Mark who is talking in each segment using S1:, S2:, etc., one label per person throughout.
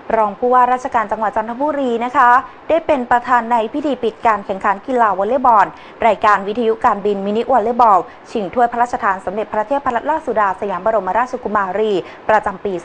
S1: รองผู้ว่าราชการจังหวัดจันทบุรีนะคะได้เป็นประธานในพิธีปิดการแข่งขันกีฬาวอลเลย์บอลรายการวิทยุการบินมินิวอลเลย์บอลชิงถ้วยพระราชทานสมเด็จพระเทพรัตนราชสุดาสยามบรมราชกุมารีประจำปี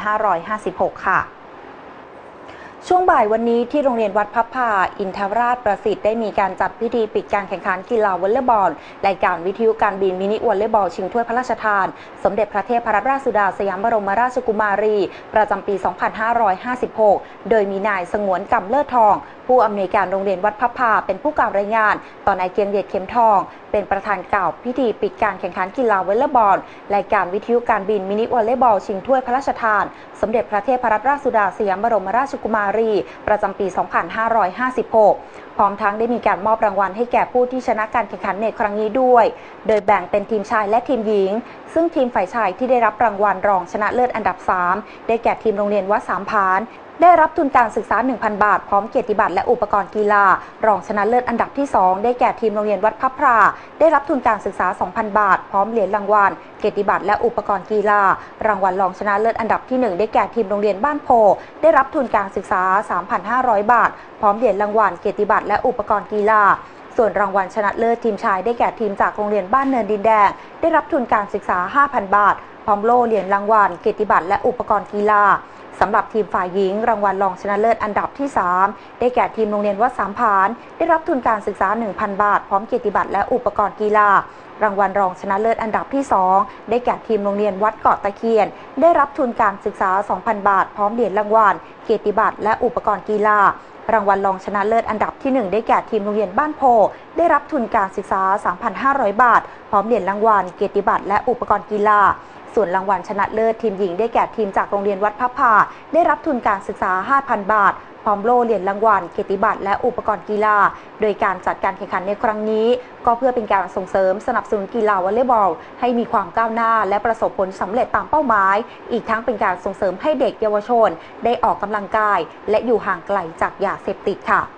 S1: 2556 ค่ะช่วงบ่ายวันนี้ที่โรงเรียนวัดพับพาอินทราชประสิทธิ์ได้มีการจัดพิธีปิดการแข่งขันกีฬาวอลเลย์บอลรายการวิทยุการบินมินิวอลเลย์บอลชิงถ้วยพระราชทานสมเด็จพระเทพรัตนราชสุดาสยามบรมราชกุมารีประจำปี 2556 โดยมีนายสงวนกำเลิศทองผู้อำนวยการโรงเรียนวัดพับพาเป็นผู้กล่าวรายงานต่อนายเกียงเดชเข็มทองเป็นประธานกล่าวพิธีปิดการแข่งขันกีฬาวอลเลย์บอลรายการวิทยุการบินมินิวอลเลย์บอลชิงถ้วยพระราชทานสมเด็จพระเทพรัตนราชสุดาสยามบรมราชกุมารีประจำปี 2556 พร้อมทั้งได้มีการมอบรางวัลให้แก่ผู้ที่ชนะการแข่งขันในครั้งนี้ด้วยโดยแบ่งเป็นทีมชายและทีมหญิงซึ่งทีมฝ่ายชายที่ได้รับรางวัลรองชนะเลิศอันดับ 3 ได้แก่ทีมโรงเรียนวัดสามพานได้รับทุนการศึกษา 1,000 บาทพร้อมเกียรติบัตรและอุปกรณ์กีฬารองชนะเลิศอันดับที่ 2 ได้แก่ทีมโรงเรียนวัดพับพราได้รับทุนการศึกษา 2,000 บาทพร้อมเหรียญรางวัลเกียรติบัตรและอุปกรณ์กีฬารางวัลรองชนะเลิศอันดับที่ 1 ได้แก่ทีมโรงเรียนบ้านโพได้รับทุนการศึกษา 3,500 บาทพร้อมเหรียญรางวัลเกียรติบัตรและอุปกรณ์กีฬาส่วนรางวัลชนะเลิศทีมชายได้แก่ทีมจากโรงเรียนบ้านเนินดินแดงได้รับทุนการศึกษา 5,000 บาทพร้อมโล่เหรียญรางวัลเกียรติบัตรและอุปกรณ์กีฬาสำหรับทีมฝ่ายหญิงรางวัลรองชนะเลิศอันดับที่ 3 ได้แก่ทีมโรงเรียนวัดสามพานได้รับทุนการศึกษา 1,000 บาทพร้อมเกียรติบัตรและอุปกรณ์กีฬารางวัลรองชนะเลิศอันดับที่ 2 ได้แก่ทีมโรงเรียนวัดเกาะตะเคียนได้รับทุนการศึกษา 2,000 บาทพร้อมเหรียญรางวัลเกียรติบัตรและอุปกรณ์กีฬารางวัลรองชนะเลิศอันดับที่ 1 ได้แก่ทีมโรงเรียนบ้านโพได้รับทุนการศึกษา 3,500 บาทพร้อมเหรียญรางวัลเกียรติบัตรและอุปกรณ์กีฬาส่วนรางวัลชนะเลิศทีมหญิงได้แก่ทีมจากโรงเรียนวัดพับพาได้รับทุนการศึกษา 5,000 บาทพร้อมโล่เหรียญรางวัลเกียรติบัตรและอุปกรณ์กีฬาโดยการจัดการแข่งขันในครั้งนี้ก็เพื่อเป็นการส่งเสริมสนับสนุนกีฬาวอลเลย์บอลให้มีความก้าวหน้าและประสบผลสำเร็จตามเป้าหมายอีกทั้งเป็นการส่งเสริมให้เด็กเยาวชนได้ออกกำลังกายและอยู่ห่างไกลจากยาเสพติดค่ะ